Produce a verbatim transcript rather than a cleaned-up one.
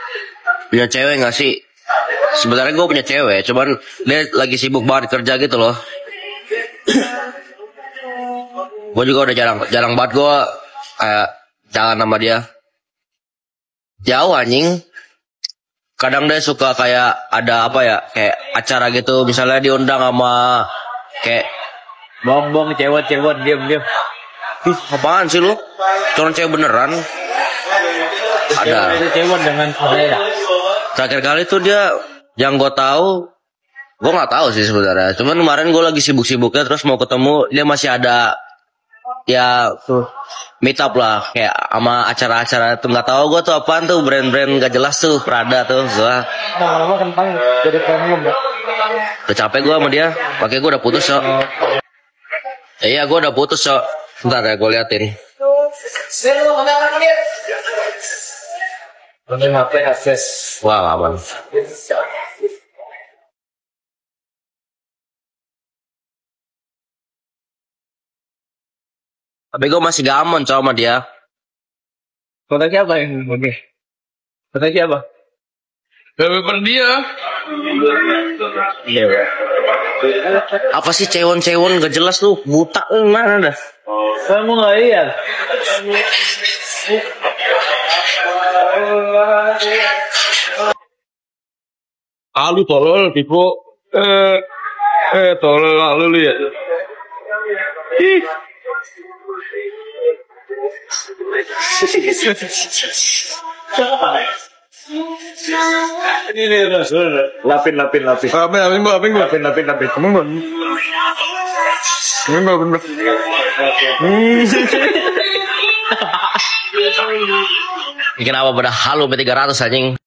Punya cewek gak sih? Sebenarnya gue punya cewek, cuman dia lagi sibuk banget kerja gitu loh. Gue juga udah jarang jarang banget gue kayak jalan sama dia. Jauh anjing. Kadang dia suka kayak ada apa ya, kayak acara gitu, misalnya diundang sama kayak Bong-bong cewek-cewek diam-diam. ih, apaan sih lu? Cuman cewek beneran. Ada. Itu cewek dengan saya. Terakhir kali tuh dia yang gue tahu, gue nggak tahu sih sebenarnya. Cuman kemarin gue lagi sibuk-sibuknya, terus mau ketemu dia masih ada ya tuh meet up lah, kayak sama acara-acara tuh nggak tahu gue tuh apaan tuh, brand-brand gak jelas tuh, Prada tuh gua. Lama-lama kentang jadi premium ya. Udah capek gue sama dia, pakai gue udah putus so. Iya gue udah putus so. Bentar ya gue liatin. Pakai H P akses. Wah aman. Tapi gue masih gak aman cow sama dia. Kota siapa yang oke? Kota siapa? Paper dia. Iya. Apa sih cewon-cewon gak jelas tuh, buta eh, mana dah? Kamu nggak lihat? Alu tolol Pipo. Eh eh tolol lalu lu ya. Ih. Ini nih, lapin, lapin, lapin. Apa apa apa apa Lapin, lapin, lapin. kamu nggak? Kamu nggak bener. Bikin apa pada halu B tiga ratus anjing.